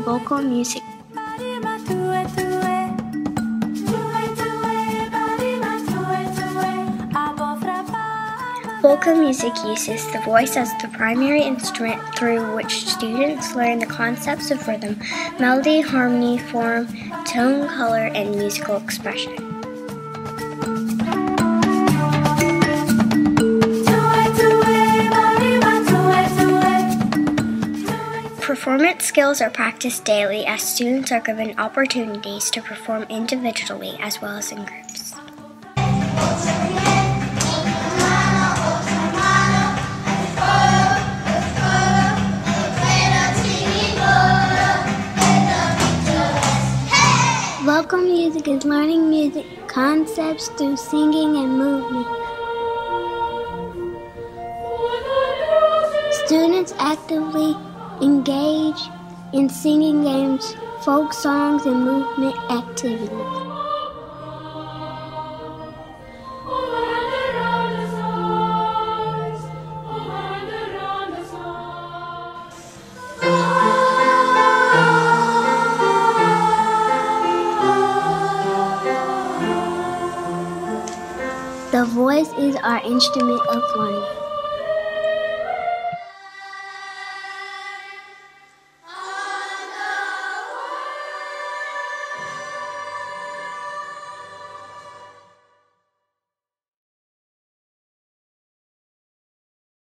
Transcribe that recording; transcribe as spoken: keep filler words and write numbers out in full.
vocal music. Vocal music uses the voice as the primary instrument through which students learn the concepts of rhythm, melody, harmony, form, tone, color, and musical expression. Performance skills are practiced daily as students are given opportunities to perform individually as well as in groups. Vocal music is learning music concepts through singing and movement. Students actively engage in singing games, folk songs, and movement activities. The voice is our instrument of learning.